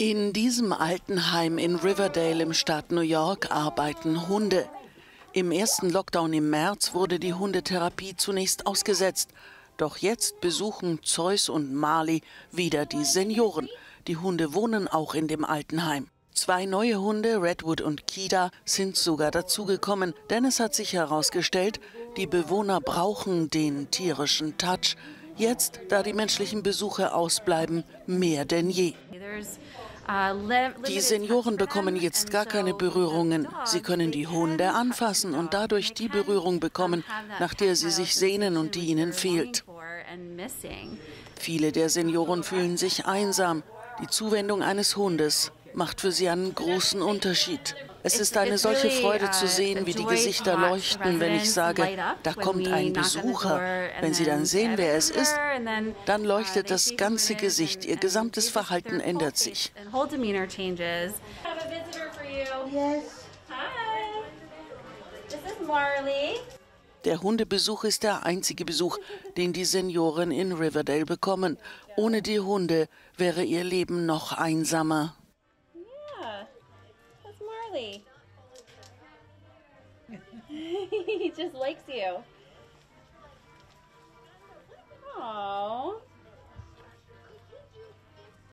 In diesem Altenheim in Riverdale im Staat New York arbeiten Hunde. Im ersten Lockdown im März wurde die Hundetherapie zunächst ausgesetzt. Doch jetzt besuchen Zeus und Marley wieder die Senioren. Die Hunde wohnen auch in dem Altenheim. 2 neue Hunde, Redwood und Kida, sind sogar dazugekommen, denn es hat sich herausgestellt, die Bewohner brauchen den tierischen Touch. Jetzt, da die menschlichen Besuche ausbleiben, mehr denn je. Die Senioren bekommen jetzt gar keine Berührungen. Sie können die Hunde anfassen und dadurch die Berührung bekommen, nach der sie sich sehnen und die ihnen fehlt. Viele der Senioren fühlen sich einsam. Die Zuwendung eines Hundes macht für sie einen großen Unterschied. Es ist eine solche Freude zu sehen, wie die Gesichter leuchten, wenn ich sage, da kommt ein Besucher. Wenn sie dann sehen, wer es ist, dann leuchtet das ganze Gesicht, ihr gesamtes Verhalten ändert sich. Der Hundebesuch ist der einzige Besuch, den die Senioren in Riverdale bekommen. Ohne die Hunde wäre ihr Leben noch einsamer. Marley. He just likes you. Aww.